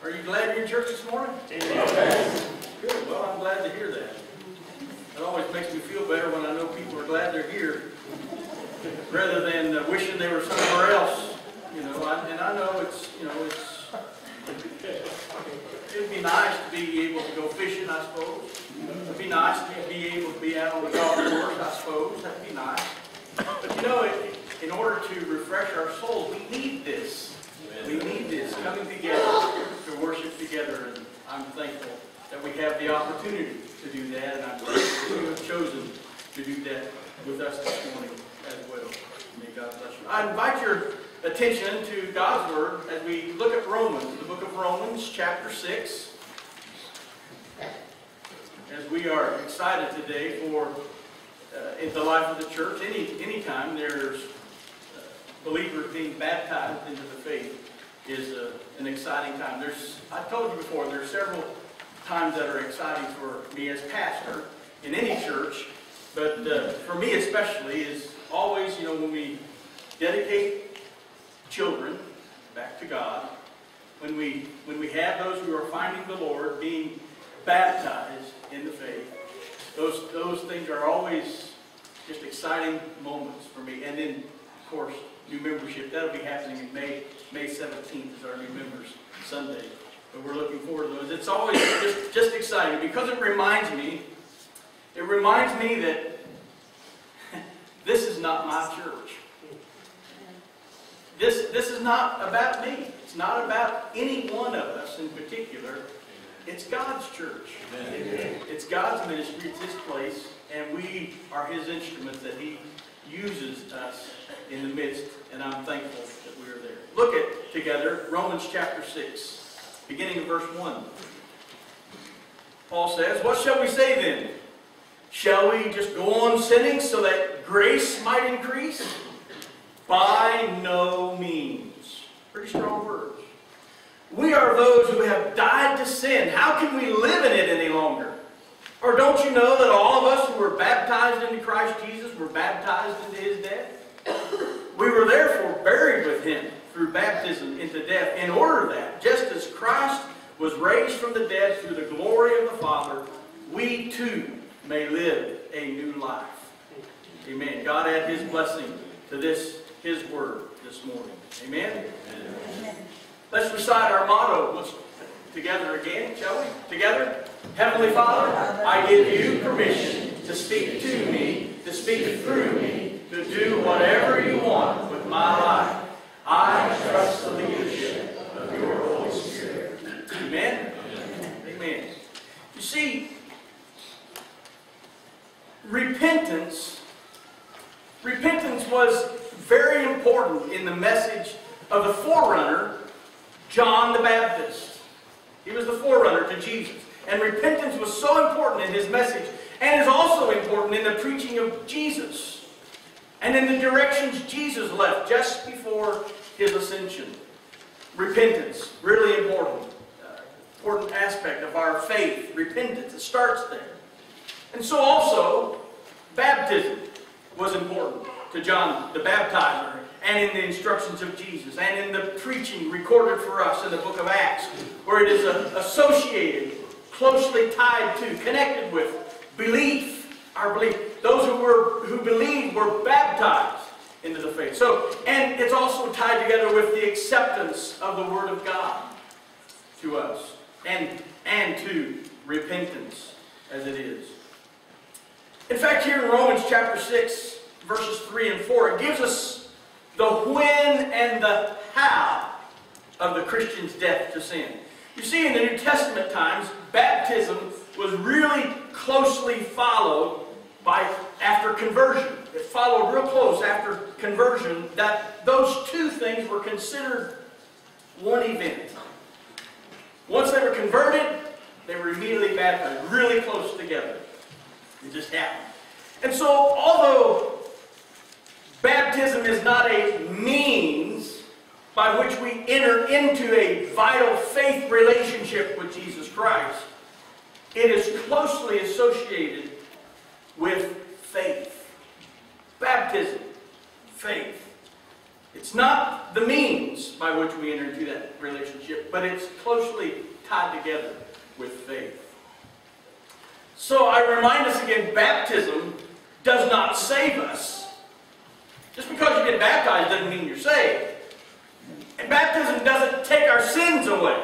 Are you glad you're in church this morning? Amen. Good. Well, I'm glad to hear that. It always makes me feel better when I know people are glad they're here, rather than wishing they were somewhere else. You know, and I know it'd be nice to be able to go fishing, I suppose. It'd be nice to be able to be out on the golf course, I suppose. That'd be nice. But you know, in order to refresh our souls, we need this. We need this, coming together to worship together. And I'm thankful that we have the opportunity to do that. And I'm grateful that you have chosen to do that with us this morning as well. May God bless you. I invite your attention to God's Word as we look at Romans, the book of Romans, chapter 6. As we are excited today for in the life of the church, anytime there's believers being baptized into the faith is an exciting time. I told you before, there's several times that are exciting for me as pastor in any church, but for me especially is always, you know, when we dedicate children back to God, when we have those who are finding the Lord being baptized in the faith, those things are always just exciting moments for me. And then, of course, new membership. That'll be happening in May 17th is our new members Sunday. But we're looking forward to those. It's always just exciting because it reminds me that this is not my church. This is not about me. It's not about any one of us in particular. It's God's church. Amen. It's God's ministry. It's His place. And we are His instruments that He uses us in the midst. And I'm thankful that we are there. Look at together Romans chapter 6, beginning of verse 1. Paul says, "What shall we say then? Shall we just go on sinning so that grace might increase? By no means." Pretty strong words. "We are those who have died to sin. How can we live in it any longer? Or don't you know that all of us who were baptized into Christ Jesus were baptized into His death? We were therefore buried with Him through baptism into death, in order that, just as Christ was raised from the dead through the glory of the Father, we too may live a new life." Amen. God add His blessing to His word this morning. Amen? Amen. Let's recite our motto. Let's together again, shall we? Together. Heavenly Father, I give you permission to speak to me, to speak through me, to do whatever you want with my life. I trust the leadership of your Holy Spirit. Amen? Amen. You see, repentance was very important in the message of the forerunner, John the Baptist. He was the forerunner to Jesus. And repentance was so important in his message, and is also important in the preaching of Jesus, and in the directions Jesus left just before His ascension. Repentance, really important. Important aspect of our faith. Repentance, it starts there. And so also, baptism was important to John the Baptizer, and in the instructions of Jesus, and in the preaching recorded for us in the book of Acts, where it is associated, closely tied to, connected with belief, our belief. Those who believed were baptized into the faith. So, and it's also tied together with the acceptance of the Word of God to us, and to repentance as it is. In fact, here in Romans chapter 6, verses 3 and 4, it gives us the when and the how of the Christian's death to sin. You see, in the New Testament times, baptism was really closely followed after conversion. It followed real close after conversion, that those two things were considered one event. Once they were converted, they were immediately baptized, really close together. It just happened. And so, although baptism is not a means by which we enter into a vital faith relationship with Jesus Christ, it is closely associated with faith. Baptism, faith. It's not the means by which we enter into that relationship, but it's closely tied together with faith. So I remind us again, baptism does not save us. Just because you get baptized doesn't mean you're saved. And baptism doesn't take our sins away.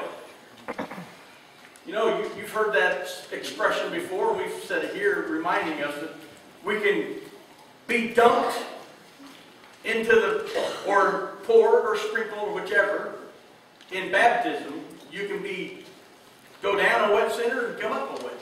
You know, you've heard that expression before. We've said it here, reminding us that we can be dunked into the, or poured or sprinkled or whichever. In baptism, you can go down a wet sinner and come up a wet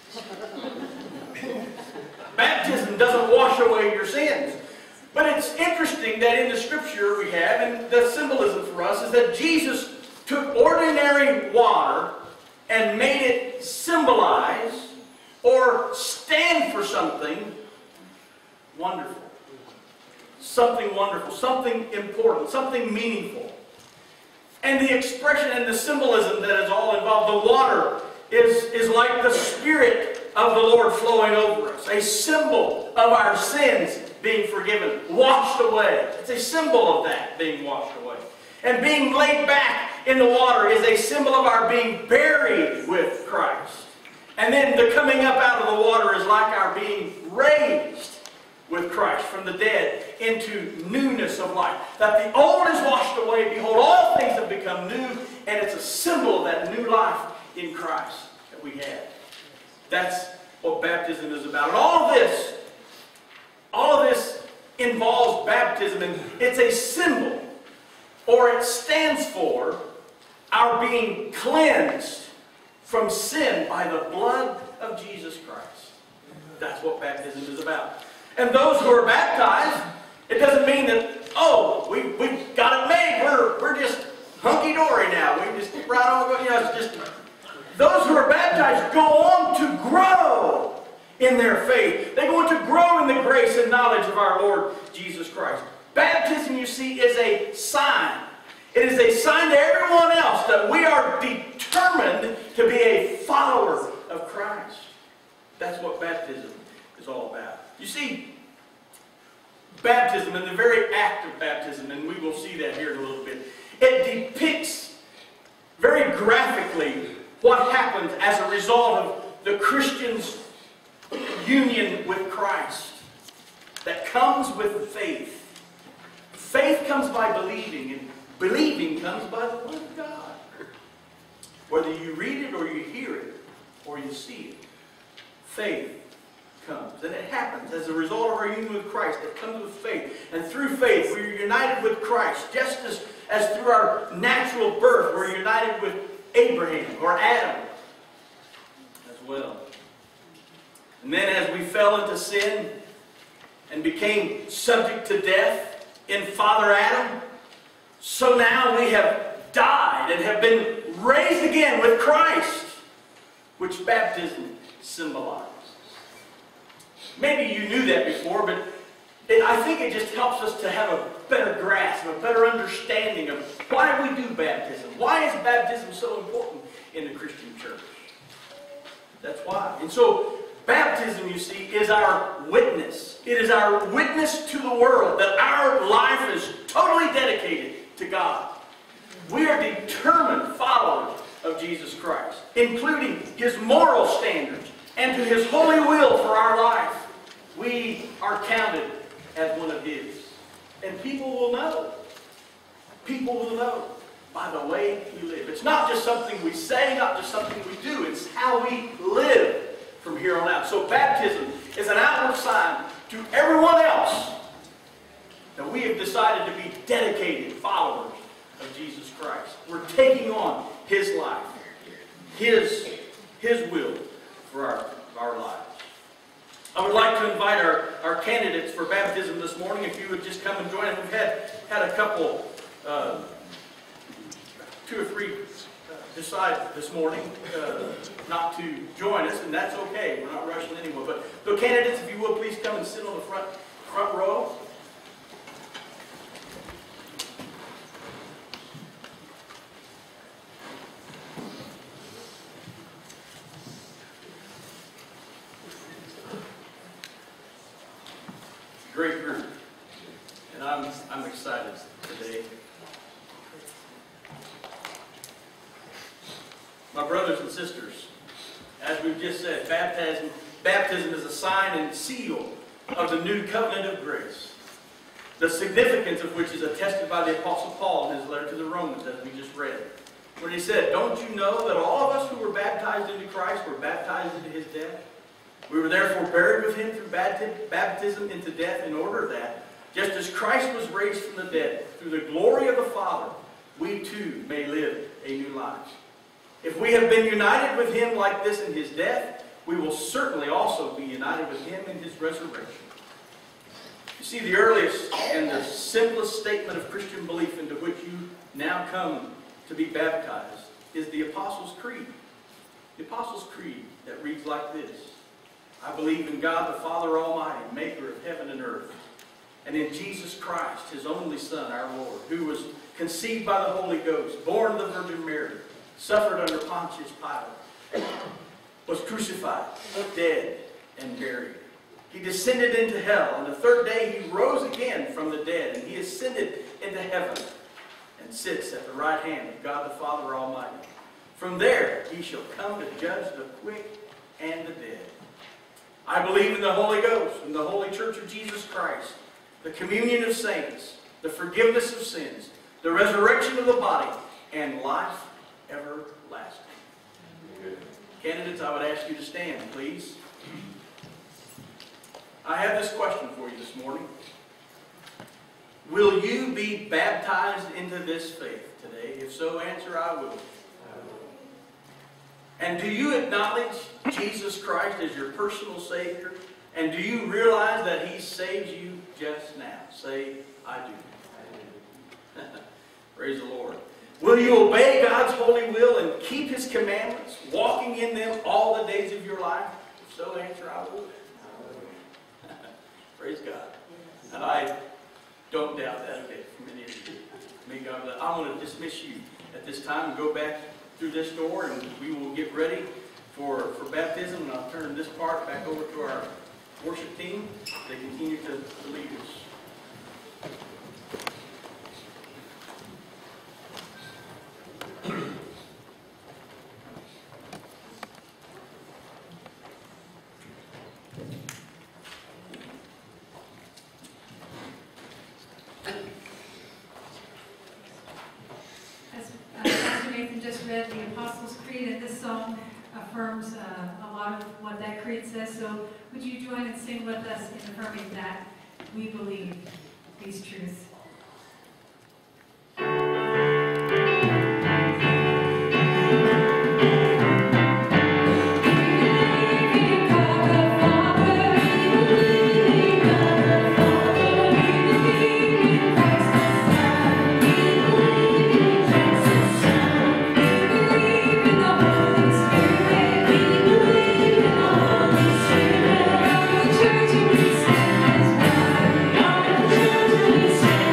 sinner. Baptism doesn't wash away your sins. But it's interesting that in the scripture we have, and the symbolism for us, is that Jesus took ordinary water and made it symbolize or stand for something wonderful. Something wonderful, something important, something meaningful. And the expression and the symbolism that is all involved, the water is like the Spirit of the Lord flowing over us. A symbol of our sins being forgiven, washed away. It's a symbol of that, being washed away. And being laid back in the water is a symbol of our being buried with Christ. And then the coming up out of the water is like our being raised with Christ from the dead into newness of life. That the old is washed away, behold, all things have become new, and it's a symbol of that new life in Christ that we have. That's what baptism is about. And all of this involves baptism, and it's a symbol, or it stands for, our being cleansed from sin by the blood of Jesus Christ. That's what baptism is about. And those who are baptized, it doesn't mean that, oh, we've got it made. We're just hunky-dory now. We just keep right on. You know, it's just, those who are baptized go on to grow in their faith. They go on to grow in the grace and knowledge of our Lord Jesus Christ. Baptism, you see, is a sign. It is a sign to everyone else that we are determined to be a follower of Christ. That's what baptism is all about. You see, baptism and the very act of baptism, and we will see that here in a little bit, it depicts very graphically what happens as a result of the Christian's union with Christ that comes with faith. Faith comes by believing, and believing comes by the Word of God. Whether you read it or you hear it or you see it, faith comes. And it happens as a result of our union with Christ. It comes with faith. And through faith, we are united with Christ. Just as through our natural birth, we're united with Abraham or Adam as well. And then as we fell into sin and became subject to death in Father Adam, so now we have died and have been raised again with Christ, which baptism symbolizes. Maybe you knew that before, but I think it just helps us to have a better grasp, a better understanding of why we do baptism. Why is baptism so important in the Christian church? That's why. And so, baptism, you see, is our witness. It is our witness to the world that our life is totally dedicated to God. We are determined followers of Jesus Christ, including His moral standards and to His holy will for our life. We are counted as one of His. And people will know. People will know by the way we live. It's not just something we say, not just something we do. It's how we live from here on out. So baptism is an outward sign to everyone else that we have decided to be dedicated followers of Jesus Christ. We're taking on His life, His will for our lives. I would like to invite our candidates for baptism this morning, if you would just come and join us. We've had a couple, 2 or 3 decide this morning not to join us, and that's okay. We're not rushing anyone. But the candidates, if you will, please come and sit on the front row. Great group, and I'm excited to My brothers and sisters, as we've just said, baptism is a sign and seal of the new covenant of grace, the significance of which is attested by the Apostle Paul in his letter to the Romans, as we just read, when he said, "Don't you know that all of us who were baptized into Christ were baptized into his death? We were therefore buried with him through baptism into death, in order that, just as Christ was raised from the dead through the glory of the Father, we too may live a new life. If we have been united with him like this in his death, we will certainly also be united with him in his resurrection." You see, the earliest and the simplest statement of Christian belief into which you now come to be baptized is the Apostles' Creed. The Apostles' Creed that reads like this: "I believe in God the Father Almighty, maker of heaven and earth, and in Jesus Christ, his only Son, our Lord, who was conceived by the Holy Ghost, born of the Virgin Mary, suffered under Pontius Pilate, was crucified, dead, and buried. He descended into hell, and the third day he rose again from the dead, and he ascended into heaven, and sits at the right hand of God the Father Almighty. From there he shall come to judge the quick and the dead. I believe in the Holy Ghost, in the Holy Church of Jesus Christ, the communion of saints, the forgiveness of sins, the resurrection of the body, and life everlasting." Candidates, I would ask you to stand, please. I have this question for you this morning. Will you be baptized into this faith today? If so, answer, "I will." And do you acknowledge Jesus Christ as your personal Savior? And do you realize that he saves you just now? Say, "I do." Praise the Lord. Will you obey God's holy will and keep his commandments, walking in them all the days of your life? If so, answer, "I will." Praise God. And I don't doubt that a bit from any of you. May God bless. I want to dismiss you at this time and go back through this door, and we will get ready for baptism. And I'll turn this part back over to our worship team. They continue to lead us. Pastor Nathan just read the Apostles' Creed, and this song affirms a lot of what that creed says. So would you join and sing with us in affirming that we believe these truths? Church, we stand as one.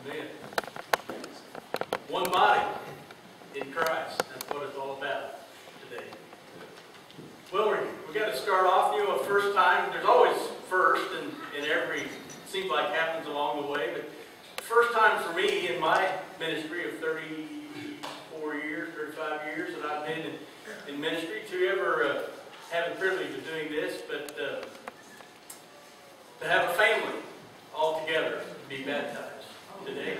Amen. One body in Christ. That's what it's all about today. Well, we got to start off, a first time. There's always first in every, seems like happens along the way, but first time for me in my ministry of 34 years, 35 years that I've been in ministry to ever have the privilege of doing this, but to have a family all together to be baptized today.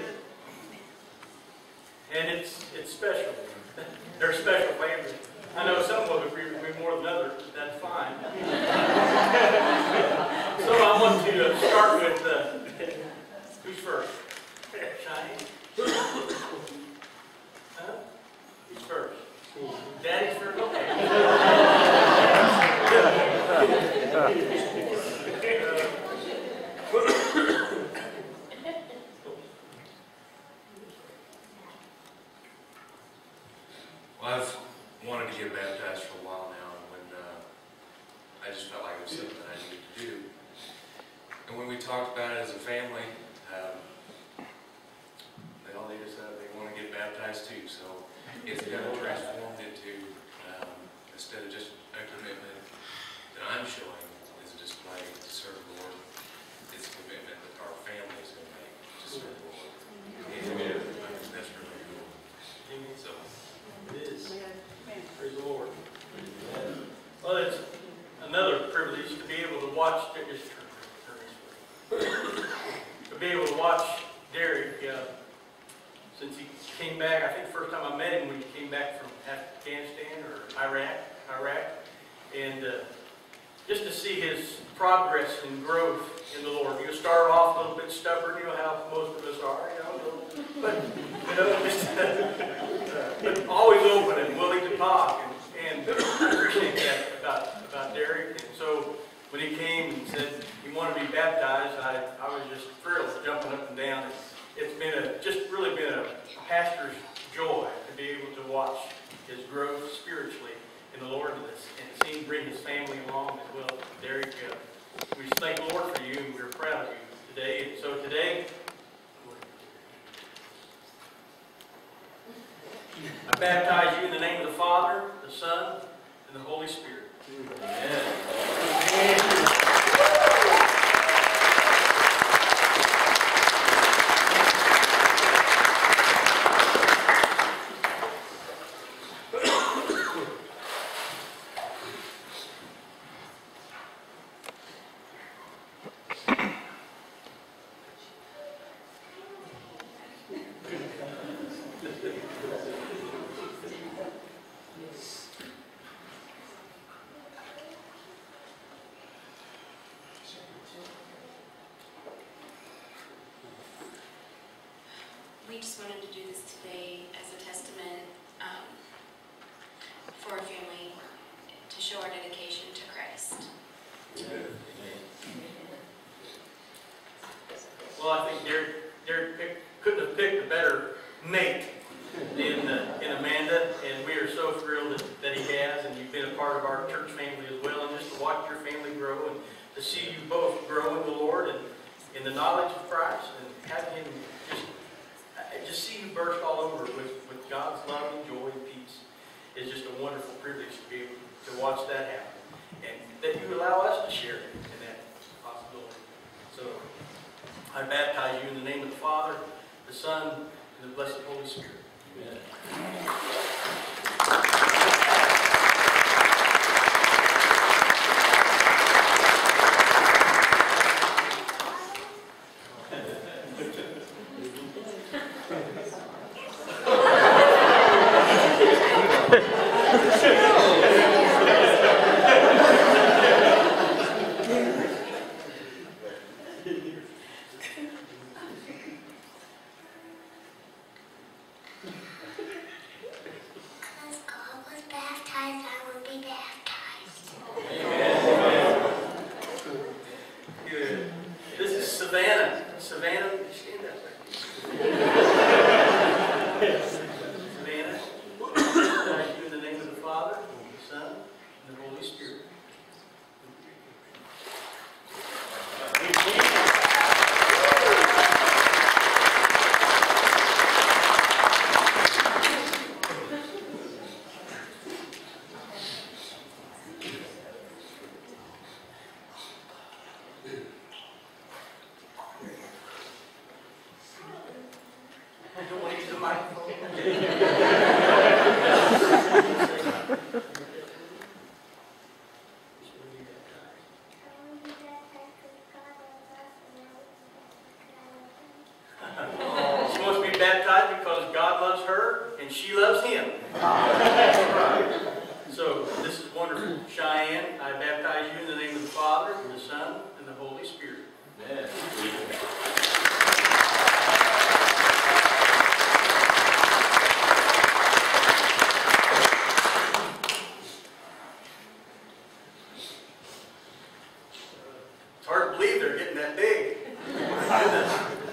And it's special. They're a special family. I know some will agree with me more than others, but that's fine. So I want to start with, who's first? Shiny? Huh? Who's first? Daddy's first? Okay. Well, I've wanted to get baptized for a while now, and when I just felt like it was something that I needed to do. And when we talked about it as a family, they all decided they want to get baptized too. So it's kind of transformed into, instead of just a commitment that I'm showing as a display to serve the Lord, it's a commitment that our family is going to make to serve the Lord. Amen. That's really cool. So. It is. Praise the Lord. Well, it's another privilege to be able to watch, to be able to watch Derek since he came back. I think the first time I met him when he came back from Afghanistan or Iraq, and just to see his progress and growth in the Lord. You started off a little bit stubborn, how most of us are, but but always open and willing to talk, and I appreciate that about Derek. And so when he came and said he wanted to be baptized, I was just thrilled, jumping up and down. It's been just really been a pastor's joy to be able to watch his growth spiritually in the Lord and see him bring his family along as well. Derek, we thank the Lord for you, and we're proud of you today. And so today, I baptize you in the name of the Father, the Son, and the Holy Spirit. Amen. We just wanted to do this today as a testament for our family to show our dedication to Christ. Well, I think Derek couldn't have picked a better mate in Amanda, and we are so thrilled that he has, and you've been a part of our church family as well, and just to watch your family grow and to see you both grow in the Lord and in the knowledge of Christ, and have him just see you burst all over with God's love and joy and peace. It's just a wonderful privilege to be able to watch that happen, and that you allow us to share in that possibility. So I baptize you in the name of the Father, the Son, and the blessed Holy Spirit. Amen. don't want to use the microphone. She wants to be baptized because God loves her and she loves him. Right. So this is wonderful. Cheyenne, I baptize you in the name of the Father, and the Son, and the Holy Spirit. Amen. It's hard to believe they're getting that big. My goodness.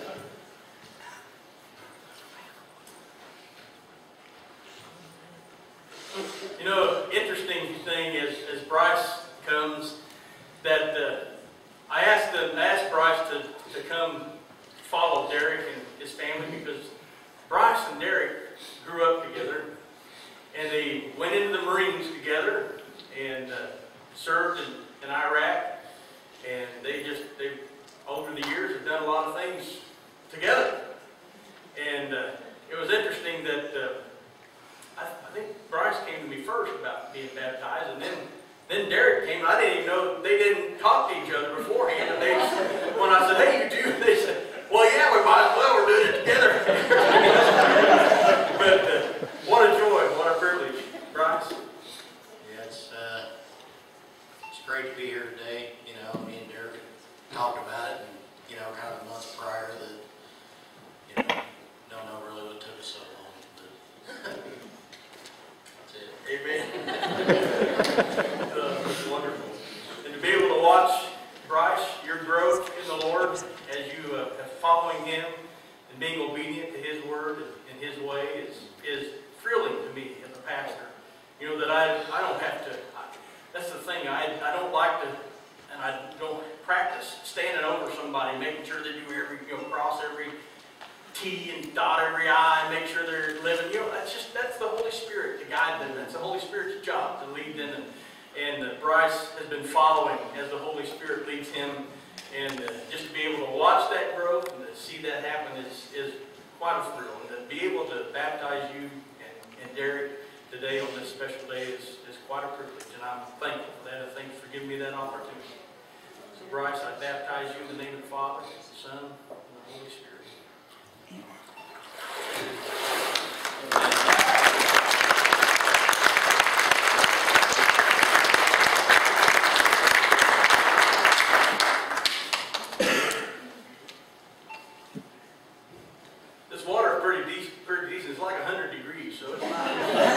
You know, interesting thing is, as Bryce comes, that I asked Bryce to come follow Derek and his family, because Bryce and Derek grew up together, and they went into the Marines together and served in Iraq, and they over the years have done a lot of things together. And it was interesting that I think Bryce came to me first about being baptized, and then Derek came. I didn't even know, they didn't talk to each other beforehand. And when I said, "Hey, you do," they said, "Well, yeah, we might as well. We're doing it together." But what a joy, what a privilege, Bryce. Yeah, it's great to be here today. You know, me and Derek talked about it, and kind of the months prior that don't know really what took us so long. But that's it. Amen. Wonderful. And to be able to watch, Bryce, your growth in the Lord as you are following him and being obedient to his word and his way is thrilling to me as a pastor. You know, that I don't have to, that's the thing, I don't like to, and I don't practice standing over somebody, making sure they do cross every T and dot every I, and make sure they're living. That's the Holy Spirit to guide them. That's the Holy Spirit's job to lead them. And Bryce has been following as the Holy Spirit leads him. And just to be able to watch that growth and to see that happen is quite a thrill. And to be able to baptize you and Derek today on this special day is quite a privilege. And I'm thankful for that. I thank you for giving me that opportunity. So Bryce, I baptize you in the name of the Father, the Son, and the Holy Spirit. This water is pretty decent. It's like 100 degrees, so it's not.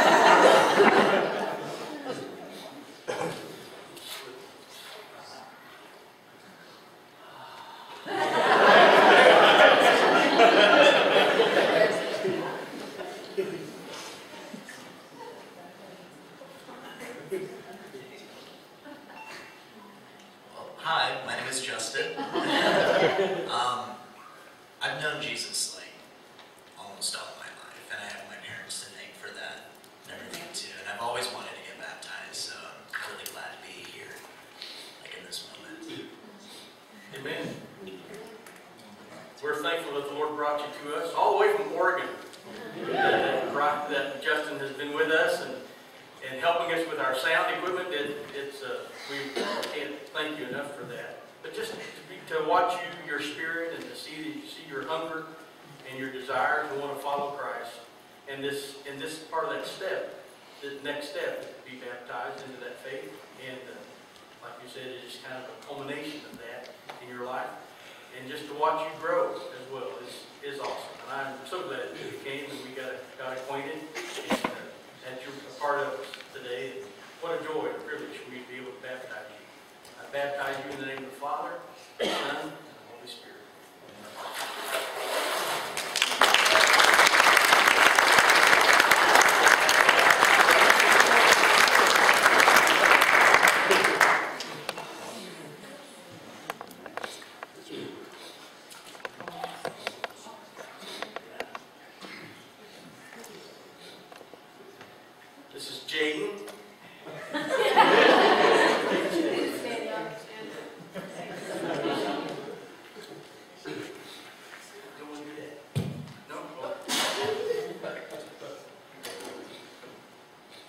Hi, my name is Justin. I've known Jesus almost all my life, and I have my parents to thank for that and everything too. And I've always wanted to get baptized, so I'm really glad to be here, in this moment. Amen. We're thankful that the Lord brought you to us, all the way from Oregon. That Justin has been with us and helping us with our sound equipment. We can't thank you enough for that. But just to watch your spirit, and to see your hunger and your desire to want to follow Christ, and this part of that step, the next step, to be baptized into that faith, and like you said, it's just kind of a culmination of that in your life, and just to watch you grow as well is awesome. And I'm so glad that you came and we got acquainted, and that you're a part of us today. What a joy, a privilege for me to be able to baptize you. I baptize you in the name of the Father, the Son, and the Holy Spirit. This is Jaden.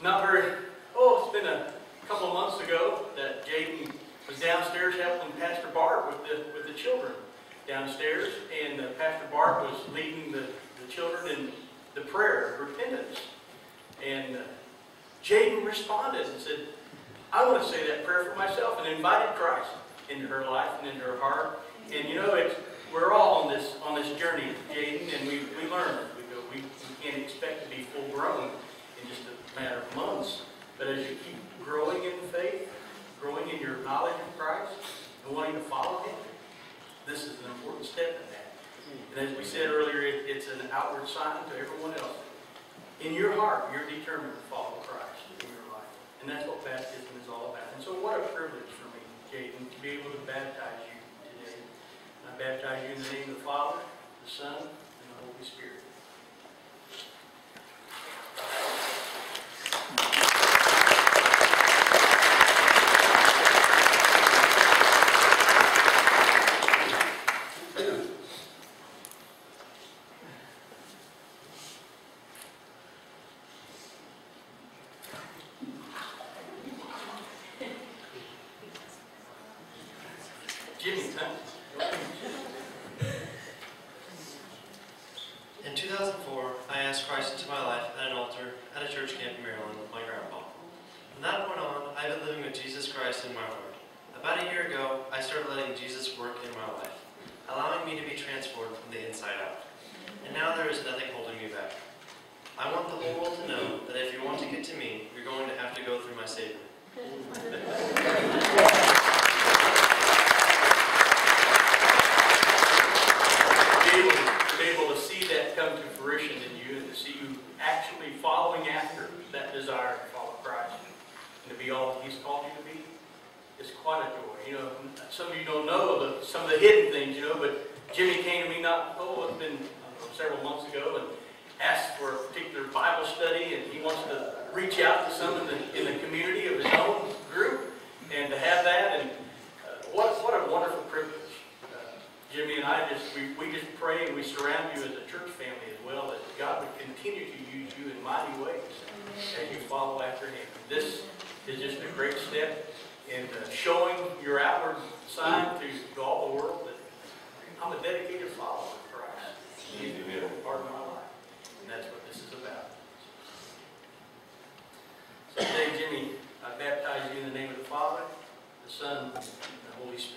It's been a couple of months ago that Jaden was downstairs helping Pastor Bart with the children downstairs, and Pastor Bart was leading the children in the prayer of repentance. And Jaden responded and said, I want to say that prayer for myself, and invited Christ into her life and into her heart. And we're all on this journey, Jaden, and we learn as we go. We can't expect to be full grown in just a matter of months. But as you keep growing in faith, growing in your knowledge of Christ, and wanting to follow Him, this is an important step in that. And as we said earlier, it's an outward sign to everyone else. In your heart, you're determined to follow Christ in your life. And that's what baptism is all about. And so what a privilege for me, Jaden, to be able to baptize you today. I baptize you in the name of the Father, the Son, and the Holy Spirit. In 2004, I asked Christ into my life at an altar at a church camp in Maryland with my grandpa. From that point on, I've been living with Jesus Christ in my heart. About a year ago, I started letting Jesus work in my life, allowing me to be transformed from the inside out. And now there is nothing holding me back. I want the whole world to know that if you want to get to me, you're going to have to go through my Savior. To be able to see that come to fruition in you, and to see you actually following after that desire to follow Christ and to be all that He's called you to be, is quite a joy. Some of you don't know some of the hidden things, but Jimmy came to me it's been several months ago, and asked for a particular Bible study, and he wants to reach out to some in the community of his own group, and to have that, and what a wonderful privilege. Jimmy and I we just pray, and we surround you as a church family as well, that God would continue to use you in mighty ways as you follow after Him. This is just a great step in showing your outward sign to all the world that I'm a dedicated follower of Christ. He's a big part of my life, and that's what this is about. So today, Jimmy, I baptize you in the name of the Father, the Son, and the Holy Spirit.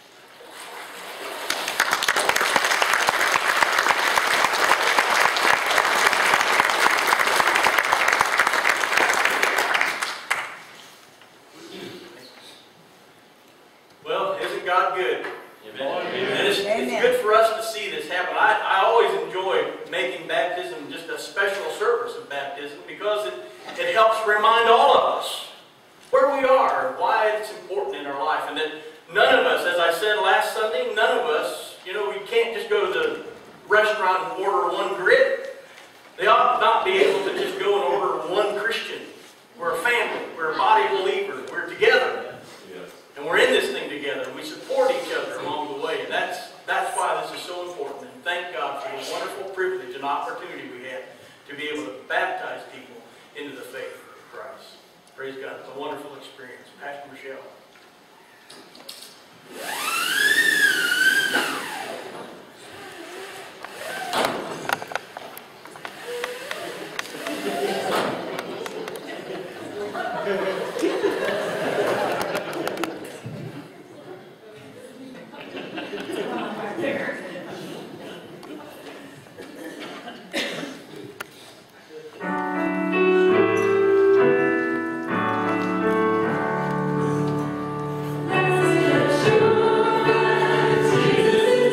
Well, isn't God good? Amen. And it's good for us to see this happen. I always enjoy making baptism just a special service of baptism, because it helps remind all of us where we are and why it's important in our life. And that none of us, as I said last Sunday, none of us, we can't just go to the restaurant and order one grit. They ought not be able to just go and order one Christian. We're a family. We're a body of believers. We're together. And we're in this thing together, and we support each other along the way. And that's why this is so important. And thank God for the wonderful privilege and opportunity we have to be able to baptize people into the faith of Christ. Praise God. It's a wonderful experience. Pastor Michelle. Jesus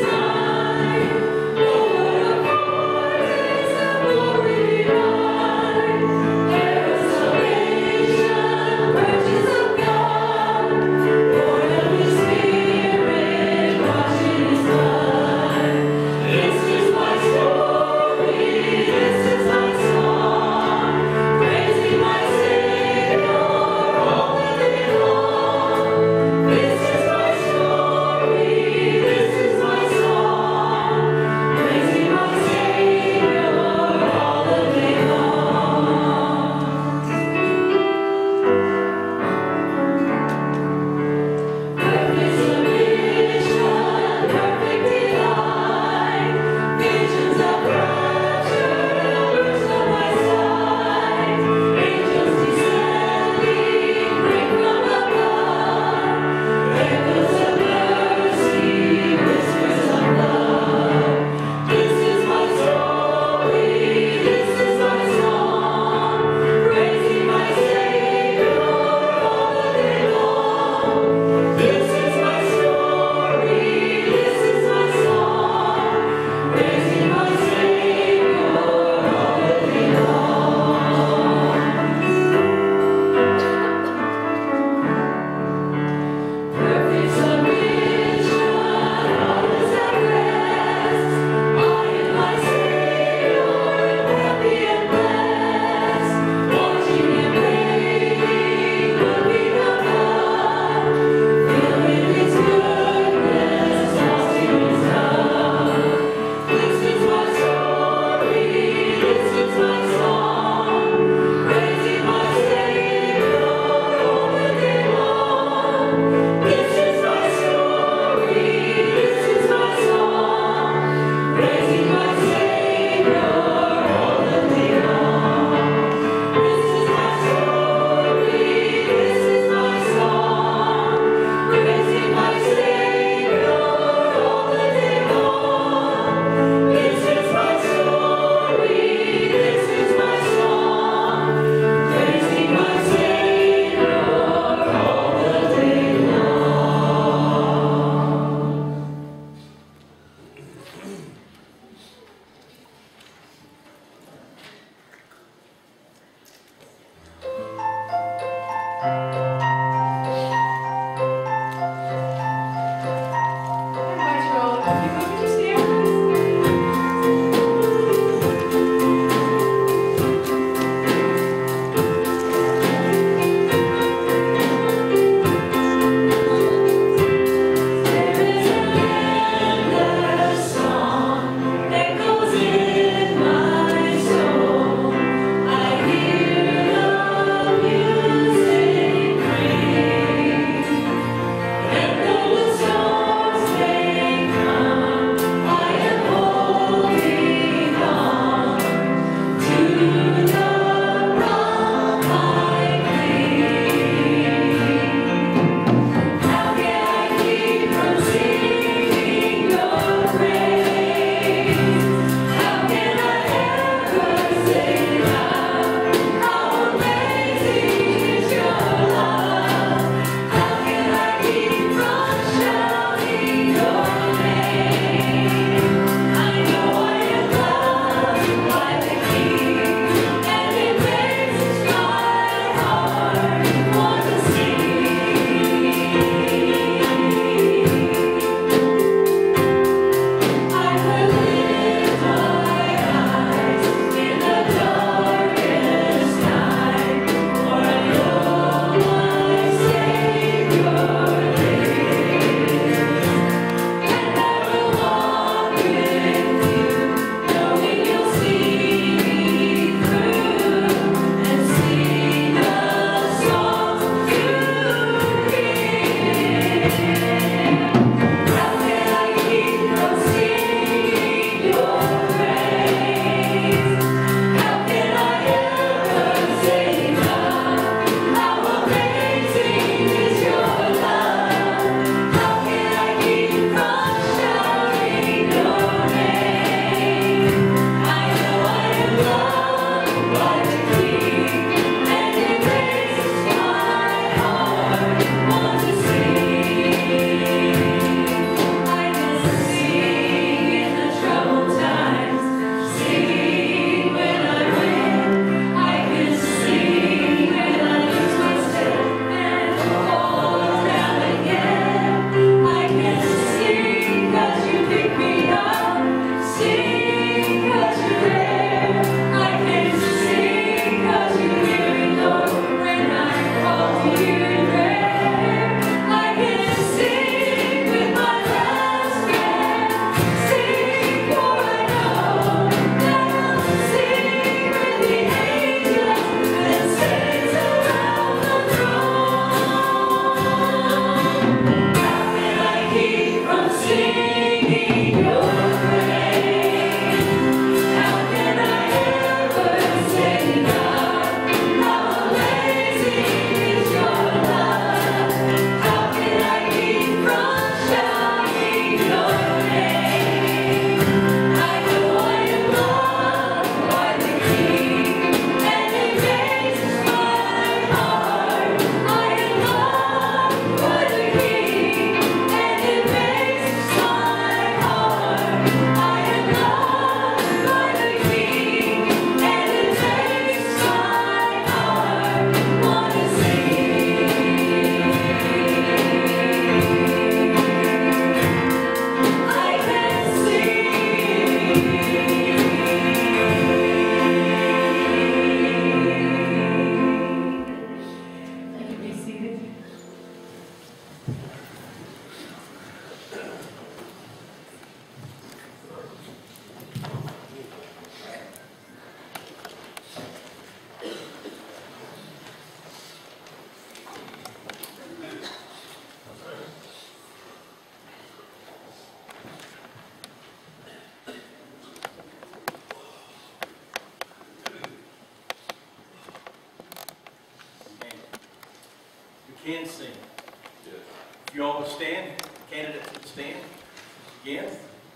can sing. If you all would stand, candidates would stand again.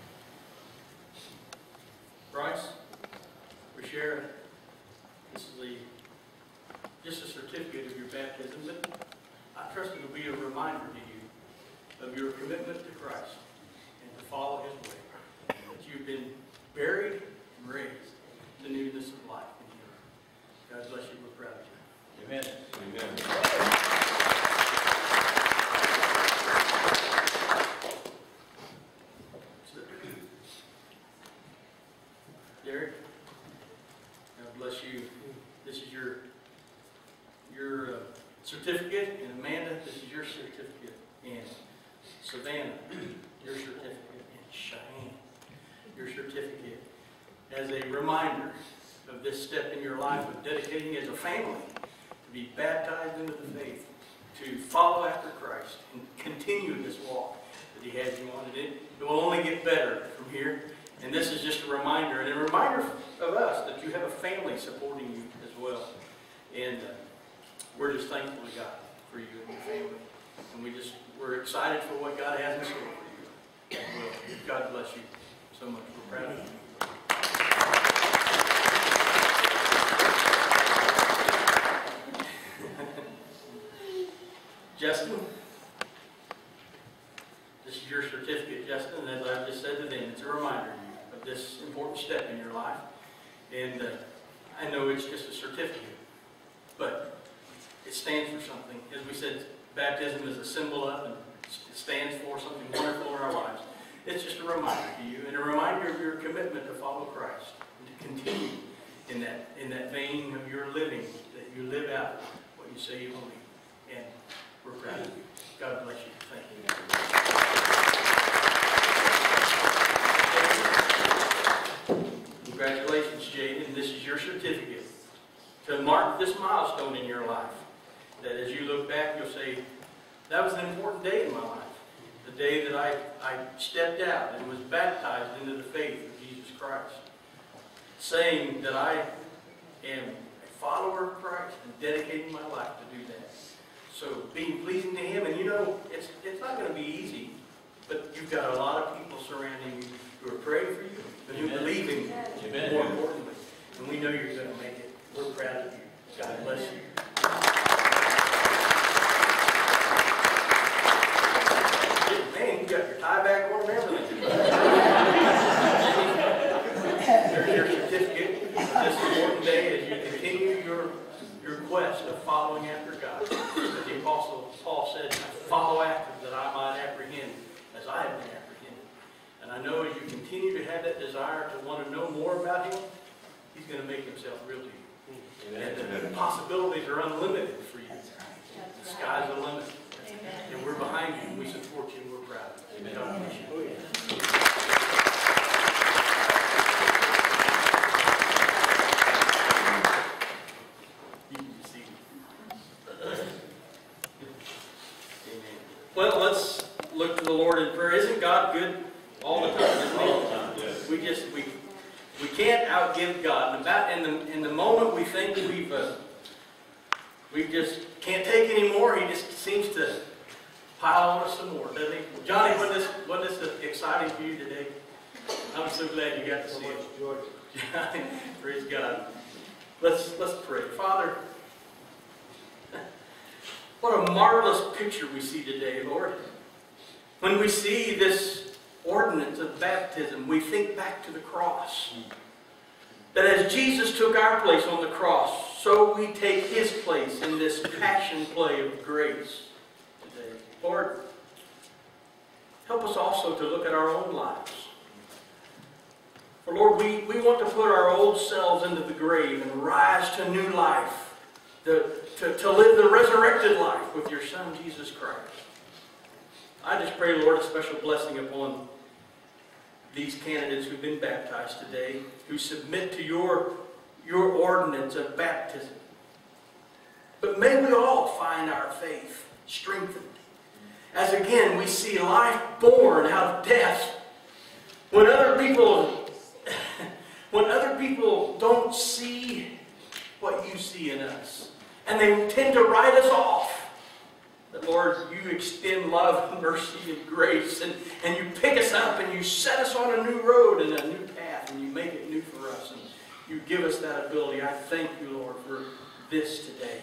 Bryce, we share, this is just a certificate of your baptism, but I trust it will be a reminder to you of your commitment to Christ and to follow His way. That you've been buried and raised in the newness of life in Him. God bless you. We're proud of you. Amen. Amen. Derek, God bless you. This is your certificate, and Amanda, this is your certificate, and Savannah, your certificate, and Cheyenne, your certificate, as a reminder of this step in your life of dedicating as a family to be baptized into the faith, to follow after Christ, and continue this walk that He has you on. And it will only get better from here. And this is just a reminder, and a reminder of us that you have a family supporting you as well. And we're just thankful to God for you and your family. And we're excited for what God has in store for you as well. God bless you so much. We're proud of you. Justin, this is your certificate, Justin, and as I've just said to them, it's a reminder to you of this important step in your life. And I know it's just a certificate, but it stands for something. As we said, baptism is a symbol of, and it stands for something wonderful in our lives. It's just a reminder to you, and a reminder of your commitment to follow Christ, and to continue in that vein of your living, that you live out what you say you believe. And we're proud of you. God bless you. Thank you. Congratulations, Jaden. This is your certificate to mark this milestone in your life. That as you look back, you'll say, that was an important day in my life. The day that I stepped out and was baptized into the faith of Jesus Christ. Saying that I am a follower of Christ and dedicating my life to do that. So being pleasing to Him, and you know, it's not going to be easy, but you've got a lot of people surrounding you who are praying for you, but who believe in you, more importantly. And we know you're going to make it. We're proud of you. God bless you. Man, you got your tie back on and everything. There's your certificate of this important day as you continue your quest of following after God. As the Apostle Paul said, follow after that I might apprehend as I have been apprehended. And I know as you continue to have that desire to want to know more about Him, He's going to make Himself real to you. And the possibilities are unlimited for you. The sky's the limit. And we're behind you, and we support you, and we're proud of you. God bless you. Well, let's look to the Lord in prayer. Isn't God good all the time? All the time. Yes. We can't outgive God. And in the moment we think we just can't take anymore, He just seems to pile on us some more, doesn't He? Johnny, wasn't this exciting for you today? I'm so glad you got to see it. Praise God. Let's pray. Father, what a marvelous picture we see today, Lord. When we see this ordinance of baptism, we think back to the cross. That as Jesus took our place on the cross, so we take His place in this passion play of grace today. Lord, help us also to look at our own lives. For Lord, we want to put our old selves into the grave and rise to new life. To live the resurrected life with your Son, Jesus Christ. I just pray, Lord, a special blessing upon these candidates who've been baptized today, who submit to your ordinance of baptism. But may we all find our faith strengthened. As again, we see life born out of death. When other people don't see what you see in us, and they tend to write us off. That, Lord, you extend love and mercy and grace, and you pick us up and you set us on a new road and a new path, and you make it new for us, and you give us that ability. I thank you, Lord, for this today.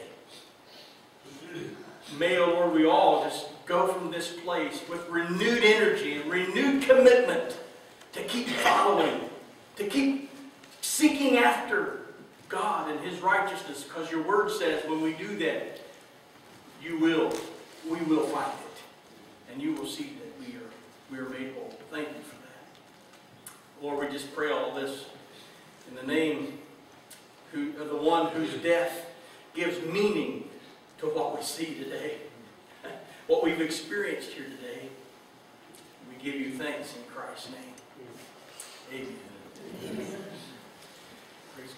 May, oh Lord, we all just go from this place with renewed energy and renewed commitment to keep following, to keep seeking after God and His righteousness, because your word says when we do that, we will find it, and you will see that we are made whole. Thank you for that. Lord, we just pray all this in the name of the one whose death gives meaning to what we see today, what we've experienced here today. We give you thanks in Christ's name. Amen. Amen. Praise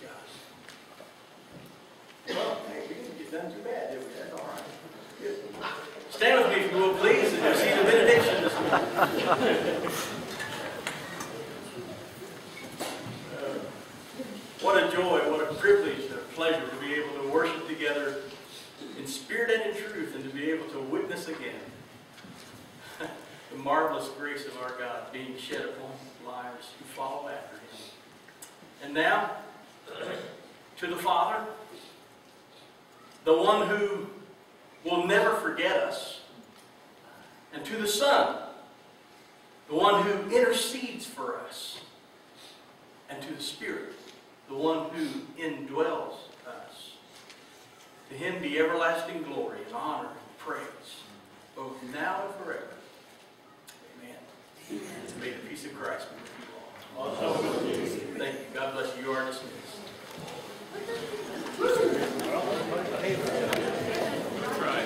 God. Well, hey, we didn't get done too bad, did we? That's all right. Good. Stand with me, if you will, please, and receive the benediction this morning. What a joy, what a privilege, and a pleasure to be able to worship together in spirit and in truth, and to be able to witness again the marvelous grace of our God being shed upon lives who follow after Him. And now, to the Father, the one who will never forget us, and to the Son, the one who intercedes for us, and to the Spirit, the one who indwells us. To Him be everlasting glory and honor and praise, both now and forever. Amen. Amen. May the peace of Christ be with you all. Thank you. God bless you. You are dismissed. That's right.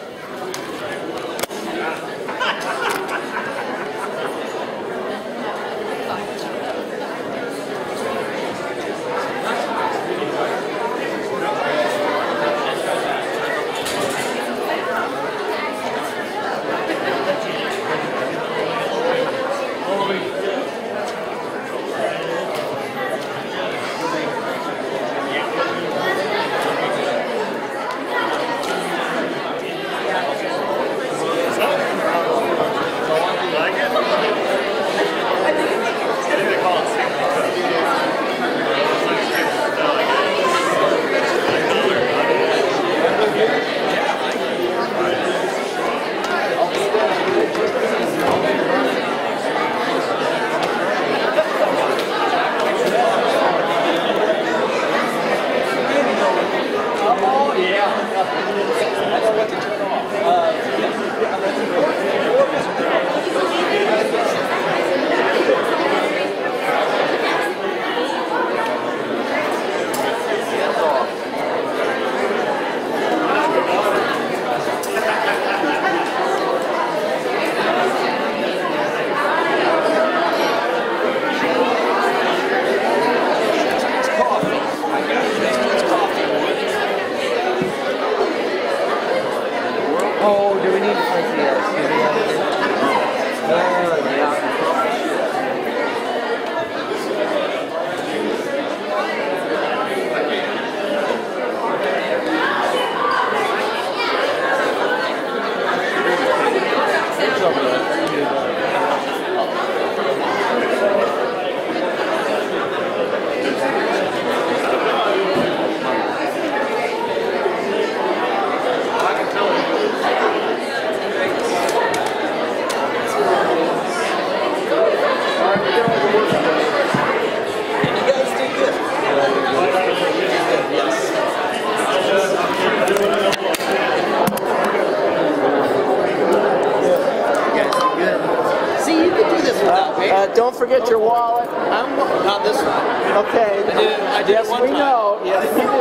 Don't forget your wallet. Not this one. Okay. I did yes, one we time. Know. Yes, we do.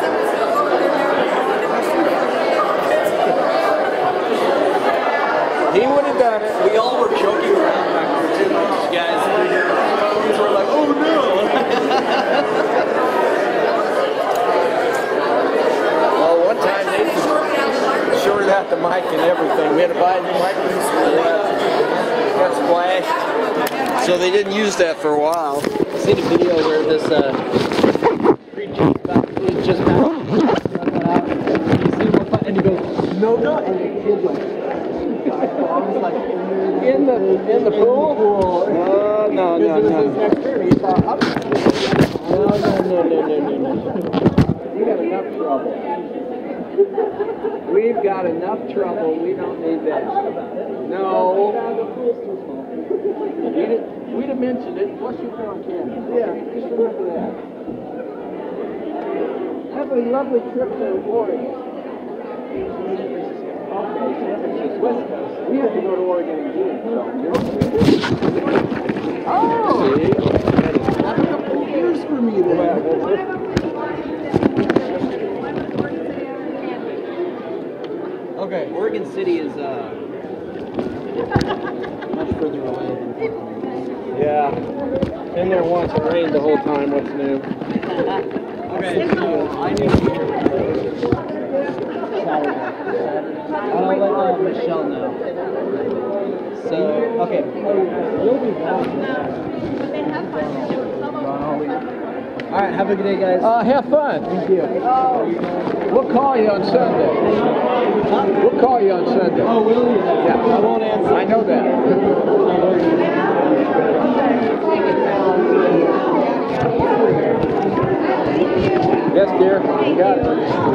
He would have done it. We all were joking around back there too. These guys were like, "Oh no!" Well, one time they shorted out the mic and everything. We had to buy a new microphone. Got splashed. So they didn't use that for a while. I seen a video where this creature just got out, and he goes, no, and the kid like In the pool? No. No. We got enough trouble. We've got enough trouble. We don't need that. No. We'd have mentioned it. What's your phone, Ken? Yeah, just remember that. Have a lovely trip to Oregon. Okay, West Coast. We have to go to Oregon in June. Oh! See? That's a couple of years for me there. Okay, Oregon City is much further away. Yeah, been there once. It rained the whole time. What's new? Okay, so I need to hear Saturday. I'll let Michelle know. So, okay. You'll be back. All right, have a good day, guys. Have fun. Thank you. We'll call you on Sunday. We'll call you on Sunday. Oh, will you? Yeah. I won't answer. I know that. Yes, dear. You got it.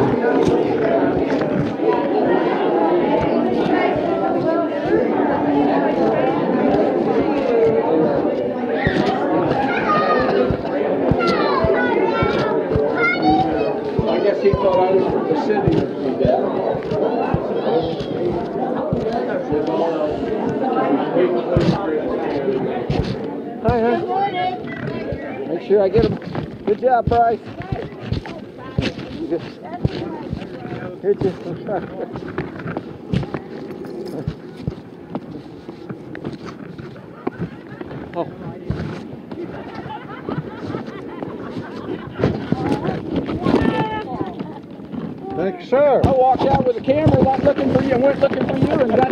I guess he thought I was from the city. Hi, huh? Good morning. Make sure I get him. Good job, Bryce. Hit you. Oh. Thank you, sir. I walked out with a camera, not looking for you, and went looking for you, and got.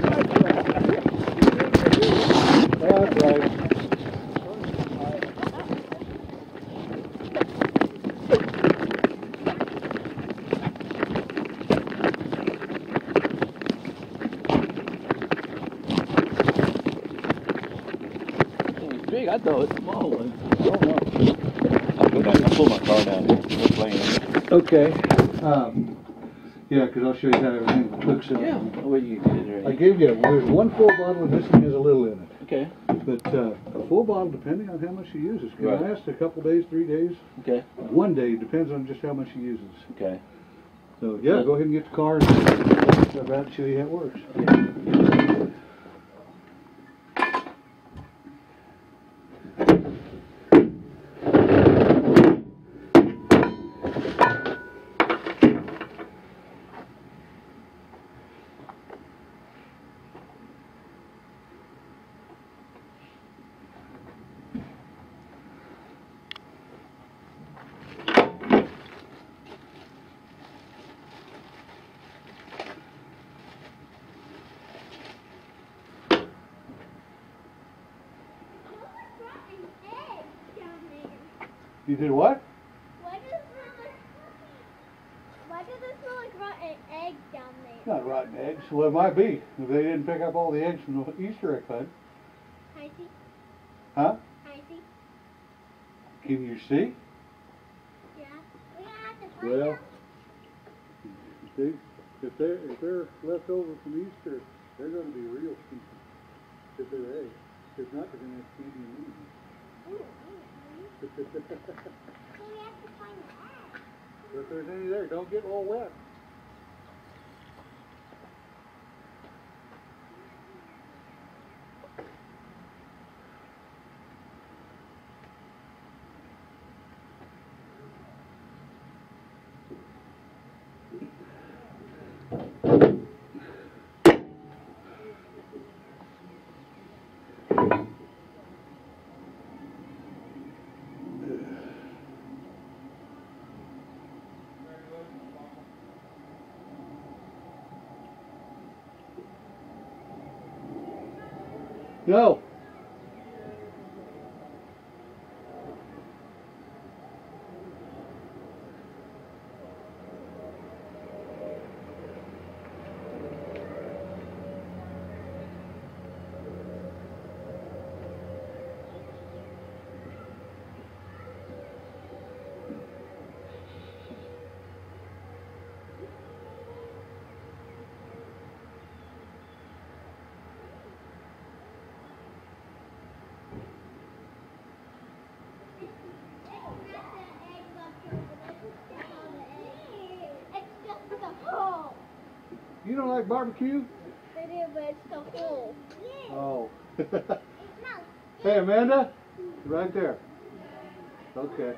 That's right. It's big. I thought it was a small one. I don't know. I'll pull my car down here. Okay. Yeah, because I'll show you how everything hooks up. Yeah. What you did right. I gave you, there's one full bottle and this one has a little in it. Okay. But a full bottle, depending on how much she uses, can Right. last a couple days, 3 days. Okay. One day, depends on just how much she uses. Okay. So yeah, go ahead and get the car and stuff out and show you how it works. You did what? Why does it smell like rotten eggs down there? Not rotten eggs. Well, it might be. If they didn't pick up all the eggs from the Easter egg hunt. Heisey? Huh? Heisey? Can you see? Yeah. We're gonna have to find Well, out. if they're left over from Easter, they're going to be real stinky. If they're eggs. If not, they're going to have to eat them. Ooh, so we have to find out. If there's any there, don't get all wet. No. You don't like barbecue? I do, but it's so full. Oh. Hey, Amanda? Right there. Okay.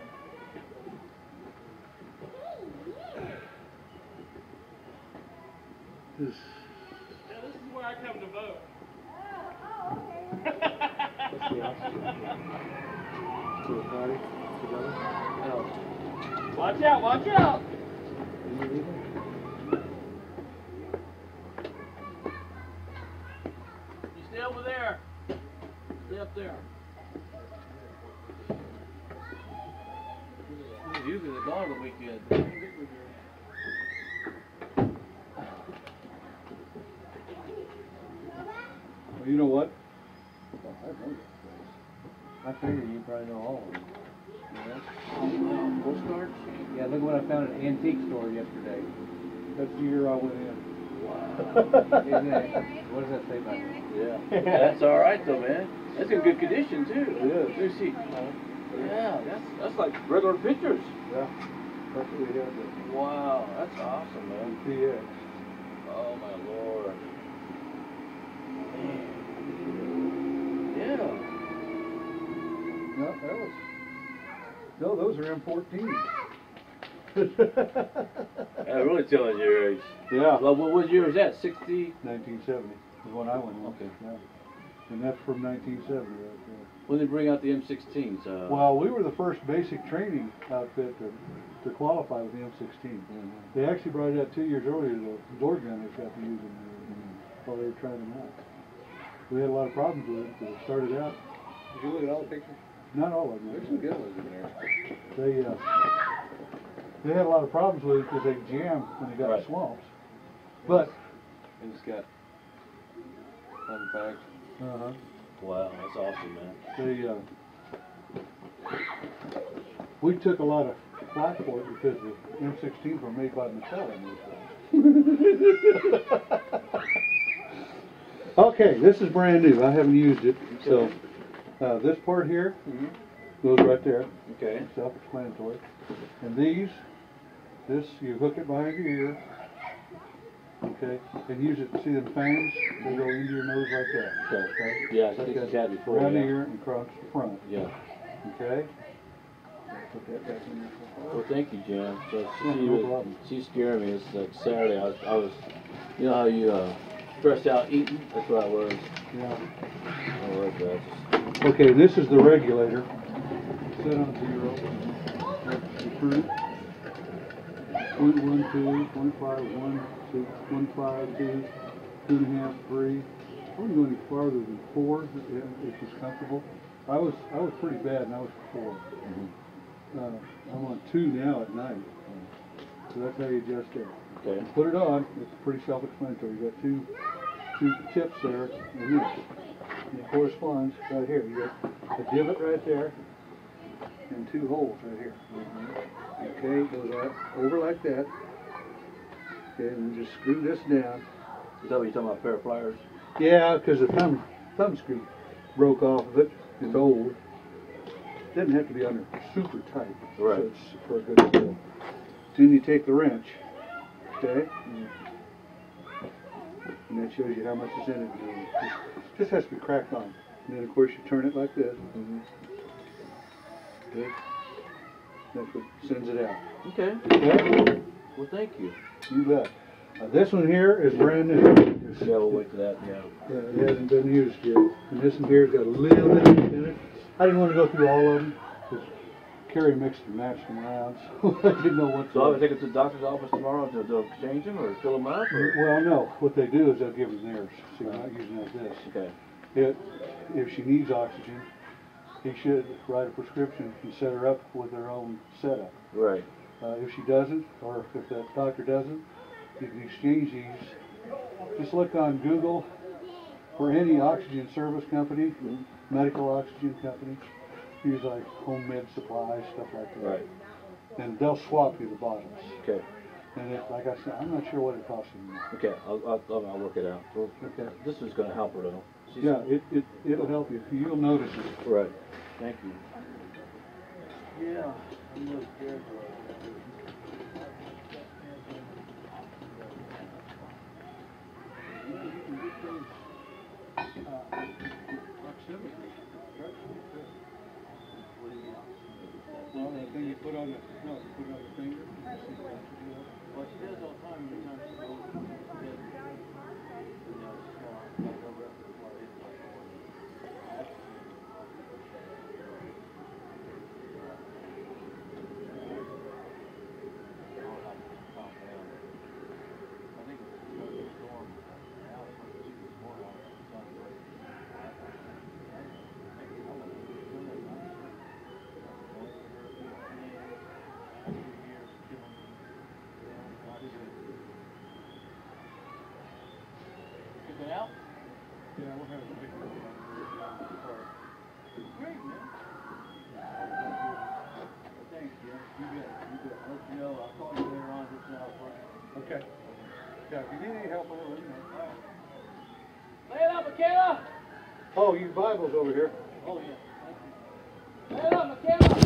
This. Yeah, this is where I come to vote. What's the oxygen? To the body? Together? Watch out, watch out! You leaving? You stay over there. Stay up there. Usually they're gone on the weekend. Well, you know what? Well, I know this place. I figured you probably know all of them. Yeah. Postcards? Yeah, look what I found at an antique store yesterday. That's the year I went in. Wow. Isn't it? What does that say about it? Yeah. That's all right though, man. That's in good condition too. It is. Let me see. Yeah, that's like regular pictures. Yeah. That's what we had there. Wow, that's awesome, man. PX. Oh my lord. Man. Yeah. No, that was. No, those are M14s. That really telling your age. Yeah. Well, what year was that? 60? 1970 is when I went in. Okay. Yeah. And that's from 1970 right there. When they bring out the M16s? Well, we were the first basic training outfit to qualify with the M16. They actually brought it out 2 years earlier. The door gunners got to use them while they were trying them out. We had a lot of problems with it, but it started out. Did you look at all the pictures? Not all of them. There's some good ones in there. They had a lot of problems with it because they jammed when they got in swamps. But And it's got fun facts. uh-huh. Wow, that's awesome, man. We took a lot of flack for it because the M16s were made by Mattel in those days. Okay, this is brand new. I haven't used it. So this part here goes right there. Okay. Self-explanatory. And this you hook it behind your ear. Okay, and use it to see them fangs. They go into your nose like that. Okay. Yeah, I Like think that. it's had before. Around the Yeah. ear and across the front. Yeah. Okay. Put that back in there. Well, thank you, Jan. So Yeah, no problem. she's scaring me. It's like Saturday. I was, you know how you stressed out eating? That's what I was. Yeah. I was that. Okay, this is the regulator. Set on 0. That's the fruit. 0.12, 0.5, 1, 6, 1.5, 2, 2.5, 3. I wouldn't go any farther than 4 if it's comfortable. I was pretty bad, and I was 4. I'm on 2 now at night. So that's how you adjust it. Okay. Put it on. It's pretty self-explanatory. You got two tips there, and this. And it corresponds right here. You got a divot right there, and 2 holes right here. Okay, it goes out over like that. Okay, and then just screw this down. Is that what you're talking about, pair of pliers? Yeah, because the thumb screw broke off of it. It's old. Doesn't have to be under super tight. Right. So it's for a good feel. Then you take the wrench. Okay. And that shows you how much is in it. Just has to be cracked on. And then of course you turn it like this. Okay. That's what sends it out. Okay. Okay? Well, thank you. You bet. This one here is brand new. Yeah, we'll wait for that. Yeah. It hasn't been used yet. And this one here's got a little bit in it. I didn't want to go through all of them because Carrie mixed and matched them around, so I didn't know what. So I'll take it to the doctor's office tomorrow to exchange them or fill them up? Or? Well, no. What they do is they'll give her theirs, so you're not using it as this. Okay. If she needs oxygen, he should write a prescription and set her up with her own setup. Right. If she doesn't, or if that doctor doesn't, you can exchange these. Just look on Google for any oxygen service company, medical oxygen company. Use like home med supplies, stuff like that. Right. And they'll swap you the bottles. Okay. And like I said, I'm not sure what it costs you. Okay. I'll work it out. Well, Okay. This is going to help her though. Yeah, it'll help you. You'll notice it. Right. Thank you. Yeah. I'm really scared. No, you put it on your finger. Well, she does all the time every time she goes. She does. You know, she's got to go rest of the blood. It's like, I think it's because of the storm. Now it's like she was more out of the sun. Get out? Yeah, we'll have a picture of it. Great, man. Thanks, Jim. You bet. You bet. I'll let you know. I'll call you later on just now. Okay. Yeah, if you need any help on it, let me know. All right. Lay it up, McKenna! Oh, your Bible's over here. Oh, yeah. Thank you. Lay it up, McKenna!